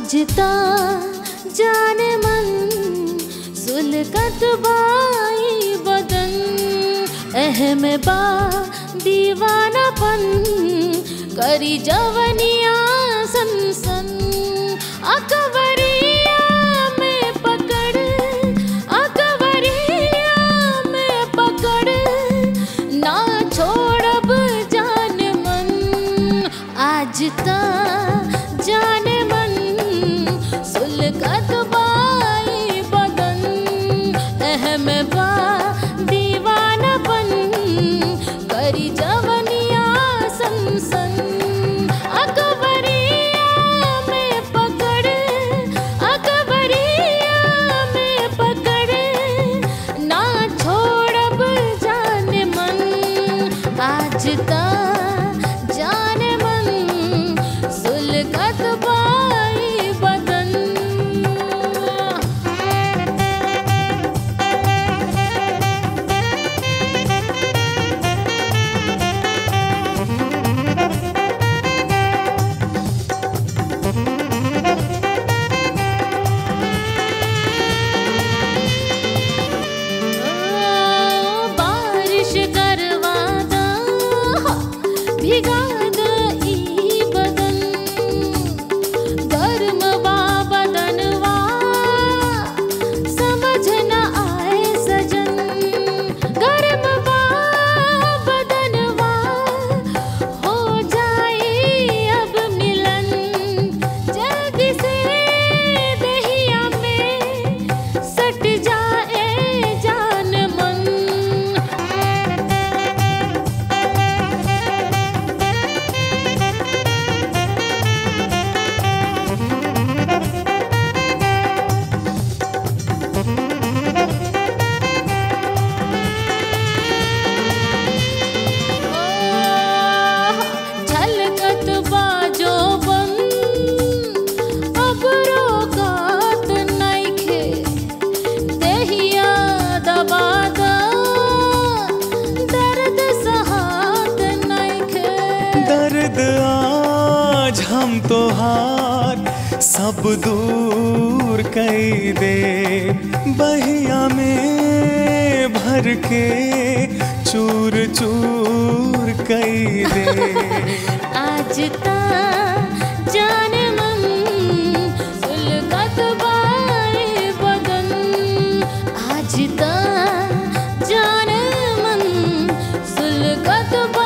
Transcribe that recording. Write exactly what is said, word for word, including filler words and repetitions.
आजता जान मन सुलगत बाई बदन, अहम बा दीवानापन करी जवनिया सनसन। अकबरिया में पकड़, अकबरिया में पकड़, ना छोड़ब जान मन। आजता जान मन सुलगत बाई बदन, अहम बा दीवानापन करी जवनिया सनसन। अकबरिया में पकड़, अकबरिया में पकड़, ना छोड़ब जान मन। आजता जान मन सुलगत बाई बदन। बारिश करवा दा भिगा दई बदन, गर्म बा बदनवा समझ न आए सजन। गर्म बा बदनवा हो जाए अब मिलन, जल्दी से दहिया में सट जाए जान मन। झलकत बाजो बन अब रोकात नइखे, देहिया दबा दा दर्द सहात नइखे। दर्द आज हम तोहार सब दूर कई दे, बहिया में भर के चूर चूर कई दे। आजता जान मन सुलगत बाई बदन, आजता जान मन सुलगत बाई